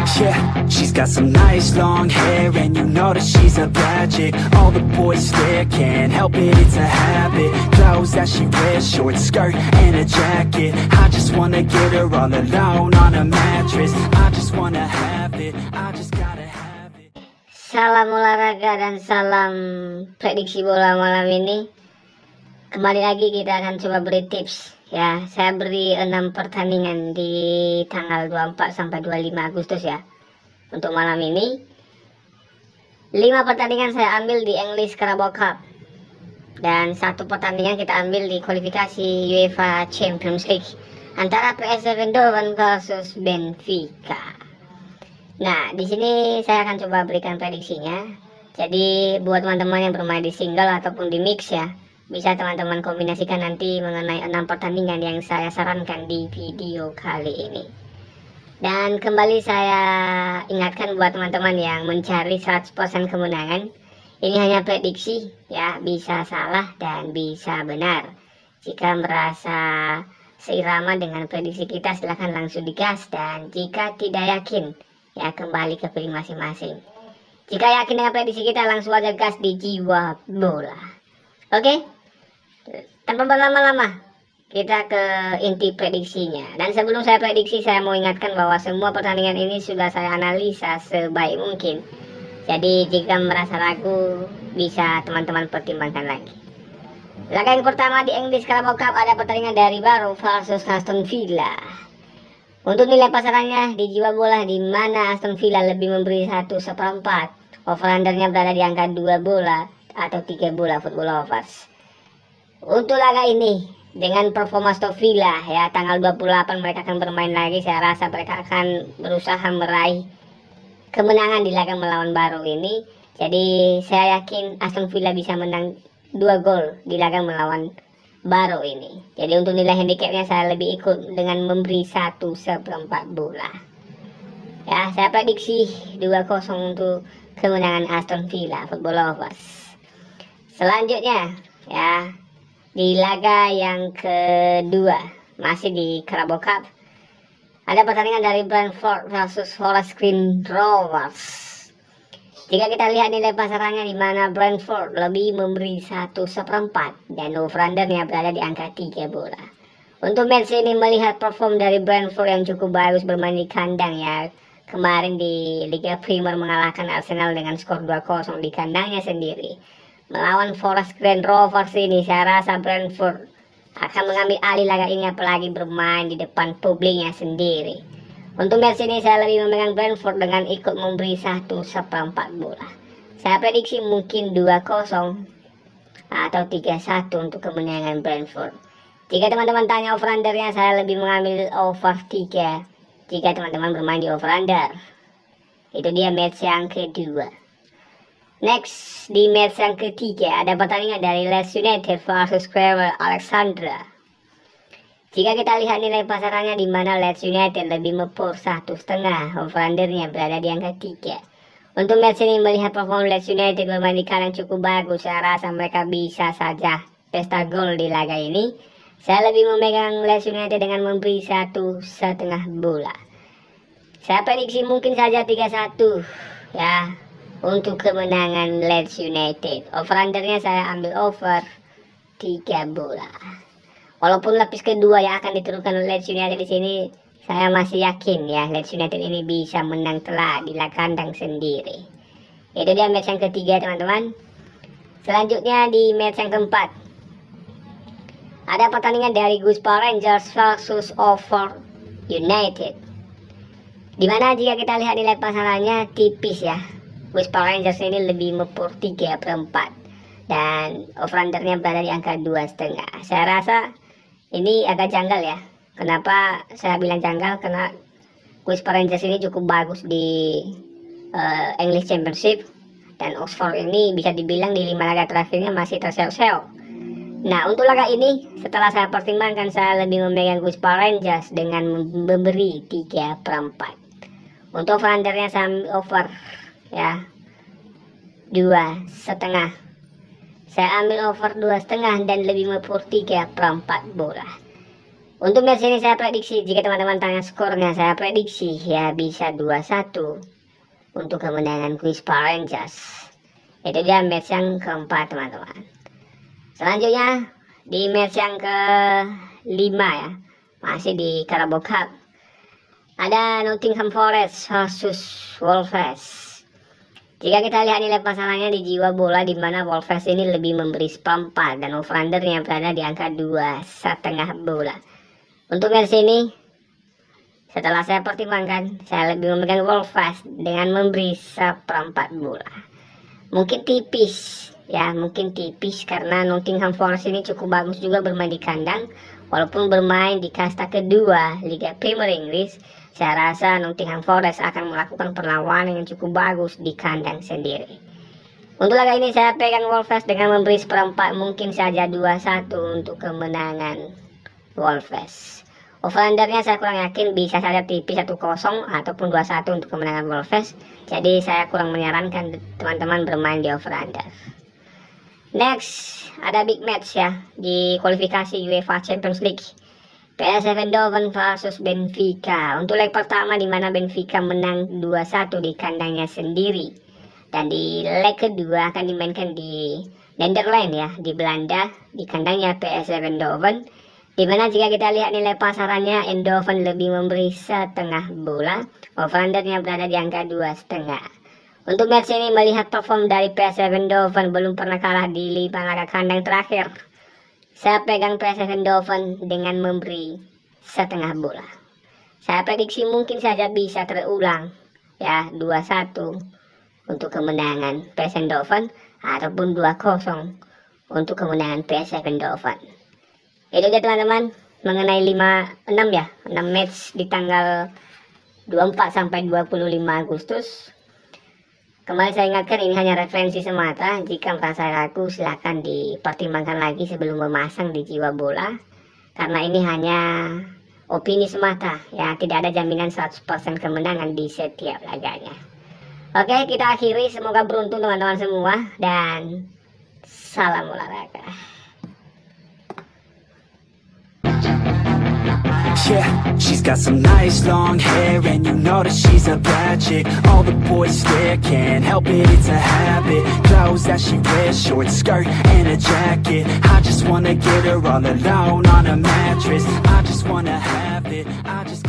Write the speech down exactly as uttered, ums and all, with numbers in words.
Yeah, she's got some nice long hair, and you know that she's a bad chick. All the boys stare, can't help it, it's a habit. Clothes that she wears, short skirt and a jacket. I just wanna get her all alone on a mattress. I just wanna have it, I just gotta have it. Salam olahraga dan salam prediksi bola malam ini. Kembali lagi kita akan coba beri tips. Ya, saya beri enam pertandingan di tanggal dua puluh empat sampai dua puluh lima Agustus ya. Untuk malam ini lima pertandingan saya ambil di English Carabao Cup, dan satu pertandingan kita ambil di kualifikasi UEFA Champions League antara P S V Eindhoven versus Benfica. Nah, di sini saya akan coba berikan prediksinya. Jadi buat teman-teman yang bermain di single ataupun di mix ya, bisa teman-teman kombinasikan nanti mengenai enam pertandingan yang saya sarankan di video kali ini. Dan kembali saya ingatkan buat teman-teman yang mencari seratus persen kemenangan, ini hanya prediksi ya, bisa salah dan bisa benar. Jika merasa seirama dengan prediksi kita, silahkan langsung digas, dan jika tidak yakin ya kembali ke pilih masing-masing. Jika yakin dengan prediksi kita, langsung aja gas di jiwa bola. Oke, tanpa berlama-lama kita ke inti prediksinya. Dan sebelum saya prediksi, saya mau ingatkan bahwa semua pertandingan ini sudah saya analisa sebaik mungkin. Jadi jika merasa ragu, bisa teman-teman pertimbangkan lagi. Laga yang pertama di English Carabao Cup ada pertandingan dari Barrow versus Aston Villa. Untuk nilai pasarannya di jiwa bola, di mana Aston Villa lebih memberi satu seperempat. Over-undernya berada di angka dua bola atau tiga bola Football Lovers. Untuk laga ini dengan performa Aston Villa ya, tanggal dua puluh delapan mereka akan bermain lagi. Saya rasa mereka akan berusaha meraih kemenangan di laga melawan Barrow ini. Jadi saya yakin Aston Villa bisa menang dua gol di laga melawan Barrow ini. Jadi untuk nilai handicapnya saya lebih ikut dengan memberi satu seperempat bola. Ya, saya prediksi dua kosong untuk kemenangan Aston Villa Football Lovers. Selanjutnya ya, di laga yang kedua masih di Carabao Cup ada pertandingan dari Brentford versus Forest Green Rovers. Jika kita lihat nilai pasarannya, di mana Brentford lebih memberi satu seperempat dan over-undernya berada di angka tiga bola. Untuk match ini melihat perform dari Brentford yang cukup bagus bermain di kandang ya. Kemarin di Liga Premier mengalahkan Arsenal dengan skor dua kosong di kandangnya sendiri. Melawan Forest Green Rovers ini saya rasa Brentford akan mengambil alih laga ini, apalagi bermain di depan publiknya sendiri. Untuk match ini saya lebih memegang Brentford dengan ikut memberi satu seperempat bola. Saya prediksi mungkin dua kosong atau tiga satu untuk kemenangan Brentford. Jika teman-teman tanya over-undernya, saya lebih mengambil over tiga jika teman-teman bermain di over-under. Itu dia match yang kedua. Next, di match yang ketiga ada pertandingan dari Leeds United versus Crewe Alexandra. Jika kita lihat nilai pasarannya, di mana Leeds United lebih mepur satu setengah, over-undernya berada di angka tiga. Untuk match ini melihat perform Leeds United bermain di kandang cukup bagus, saya rasa mereka bisa saja pesta gol di laga ini. Saya lebih memegang Leeds United dengan memberi satu setengah bola. Saya prediksi mungkin saja tiga satu ya untuk kemenangan Leeds United. Over-undernya saya ambil over tiga bola. Walaupun lapis kedua yang akan diturunkan Leeds United di sini, saya masih yakin ya Leeds United ini bisa menang telak di kandang sendiri. Itu dia match yang ketiga teman-teman. Selanjutnya di match yang keempat ada pertandingan dari Guspa Rangers versus Oxford United. Dimana jika kita lihat nilai pasarannya tipis ya, Guspa Rangers ini lebih mepur tiga per empat dan over-undernya berada di angka dua setengah. Saya rasa ini agak janggal ya. Kenapa saya bilang janggal? Karena Guspa Rangers ini cukup bagus di uh, English Championship, dan Oxford ini bisa dibilang di lima laga terakhirnya masih terseok-seok. Nah, untuk laga ini setelah saya pertimbangkan, saya lebih memegang Guspa Rangers dengan memberi tiga per empat. Untuk over-undernya saya ambil over ya dua setengah. Saya ambil over dua setengah dan lebih mepur tiga per empat bola. Untuk match ini saya prediksi, jika teman-teman tanya skornya, saya prediksi ya bisa dua satu untuk kemenangan Queens Power Rangers. Itu dia match yang keempat teman-teman. Selanjutnya di match yang kelima ya, masih di Carabao Cup, ada Nottingham Forest versus Wolves. Jika kita lihat nilai pasarannya di jiwa bola, di mana Wolves ini lebih memberi seperempat dan over-undernya berada di angka dua setengah bola. Untuk match ini, setelah saya pertimbangkan, saya lebih memegang Wolves dengan memberi seperempat bola. Mungkin tipis, ya mungkin tipis karena Nottingham Forest ini cukup bagus juga bermain di kandang. Walaupun bermain di kasta kedua Liga Premier Inggris, saya rasa Nottingham Forest akan melakukan perlawanan yang cukup bagus di kandang sendiri. Untuk laga ini saya pegang Wolves dengan memberi seperempat, mungkin saja dua satu untuk kemenangan Wolves. Over-undernya saya kurang yakin, bisa saja tipis satu kosong ataupun dua satu untuk kemenangan Wolves. Jadi saya kurang menyarankan teman-teman bermain di over-under. Next, ada big match ya di kualifikasi UEFA Champions League. P S V Eindhoven versus Benfica. Untuk leg pertama di mana Benfica menang dua satu di kandangnya sendiri. Dan di leg kedua akan dimainkan di Netherlands ya, di Belanda, di kandangnya P S V Eindhoven. Dimana jika kita lihat nilai pasarannya, Eindhoven lebih memberi setengah bola, over-undernya berada di angka dua setengah. Untuk match ini melihat perform dari P S V Eindhoven belum pernah kalah di lima laga kandang terakhir, saya pegang P S V Eindhoven dengan memberi setengah bola. Saya prediksi mungkin saja bisa terulang ya, dua satu untuk kemenangan P S V Eindhoven ataupun dua kosong untuk kemenangan P S V Eindhoven. Itu dia teman-teman mengenai lima enam ya, enam match di tanggal dua puluh empat sampai dua puluh lima Agustus. Kembali saya ingatkan, ini hanya referensi semata. Jika merasa ragu silahkan dipertimbangkan lagi sebelum memasang di jiwa bola, karena ini hanya opini semata ya, tidak ada jaminan seratus persen kemenangan di setiap laganya. Oke, kita akhiri, semoga beruntung teman-teman semua dan salam olahraga. Yeah, she's got some nice long hair, and you know that she's a bad chick. All the boys stare, can't help it, it's a habit. Clothes that she wears, short skirt and a jacket. I just wanna get her all alone on a mattress. I just wanna have it, I just